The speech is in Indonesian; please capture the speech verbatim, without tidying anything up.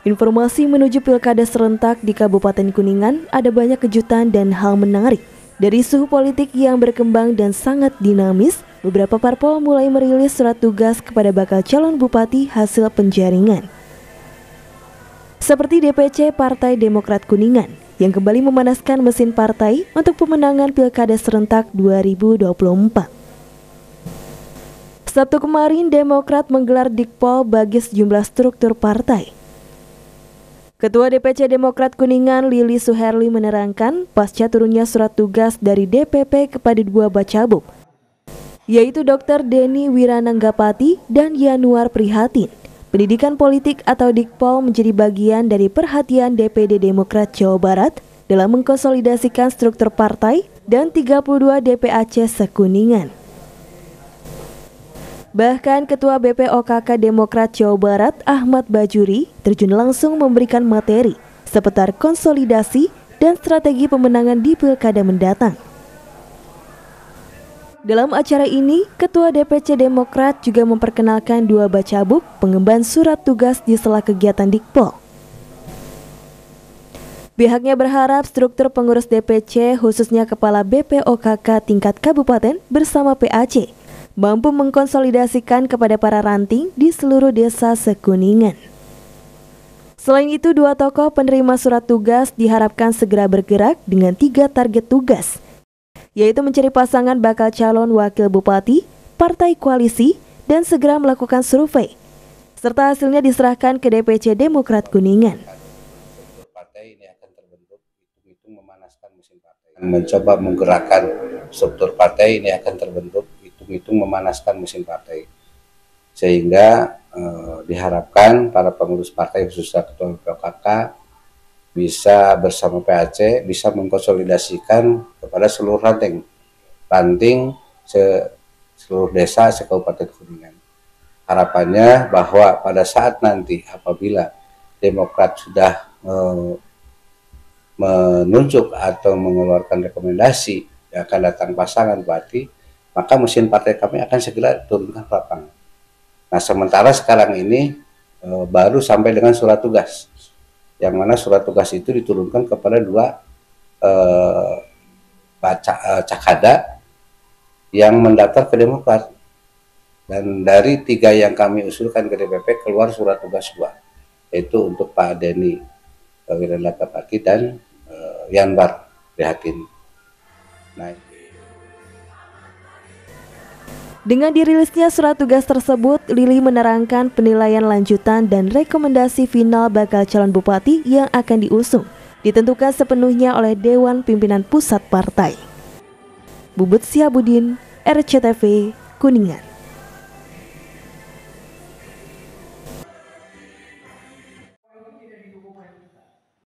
Informasi menuju pilkada serentak di Kabupaten Kuningan, ada banyak kejutan dan hal menarik. Dari suhu politik yang berkembang dan sangat dinamis, beberapa parpol mulai merilis surat tugas kepada bakal calon bupati hasil penjaringan. Seperti D P C Partai Demokrat Kuningan, yang kembali memanaskan mesin partai untuk pemenangan pilkada serentak dua ribu dua puluh empat. Sabtu kemarin, Demokrat menggelar dikpol bagi sejumlah struktur partai. Ketua D P C Demokrat Kuningan Lili Suherli menerangkan pasca turunnya surat tugas dari D P P kepada dua bacabub, yaitu Doktor Denny Wirananggapati dan Yanuar Prihatin. Pendidikan politik atau dikpol menjadi bagian dari perhatian D P D Demokrat Jawa Barat dalam mengkonsolidasikan struktur partai dan tiga puluh dua D P A C se-Kuningan. Bahkan Ketua B P O K K Demokrat Jawa Barat Ahmad Bajuri terjun langsung memberikan materi seputar konsolidasi dan strategi pemenangan di pilkada mendatang. Dalam acara ini, Ketua D P C Demokrat juga memperkenalkan dua bacabub pengemban surat tugas di sela kegiatan dikpol. Pihaknya berharap struktur pengurus D P C khususnya Kepala B P O K K tingkat kabupaten bersama P A C mampu mengkonsolidasikan kepada para ranting di seluruh desa se-Kuningan. Selain itu, dua tokoh penerima surat tugas diharapkan segera bergerak dengan tiga target tugas, yaitu mencari pasangan bakal calon wakil bupati, partai koalisi, dan segera melakukan survei, serta hasilnya diserahkan ke D P C Demokrat Kuningan. Partai ini akan terbentuk, hitung-hitung memanaskan mesin partai. Mencoba menggerakkan struktur partai ini akan terbentuk, hitung memanaskan mesin partai, sehingga eh, diharapkan para pengurus partai khususnya Ketua B P O K K bisa bersama P A C bisa mengkonsolidasikan kepada seluruh ranting ranting se seluruh desa se-Kabupaten Kuningan. Harapannya bahwa pada saat nanti apabila Demokrat sudah eh, menunjuk atau mengeluarkan rekomendasi yang akan datang pasangan bupati, maka mesin partai kami akan segera turunkan ke lapangan. Nah, sementara sekarang ini e, baru sampai dengan surat tugas, yang mana surat tugas itu diturunkan kepada dua e, baca, e, cakada yang mendaftar ke Demokrat. Dan dari tiga yang kami usulkan ke D P P keluar surat tugas dua, yaitu untuk Pak Denny Wirananggapati dan e, Yanuar Prihatin. Nah, dengan dirilisnya surat tugas tersebut, Lili menerangkan penilaian lanjutan dan rekomendasi final bakal calon bupati yang akan diusung ditentukan sepenuhnya oleh Dewan Pimpinan Pusat Partai. Bubut Sihabudin, R C T V, Kuningan.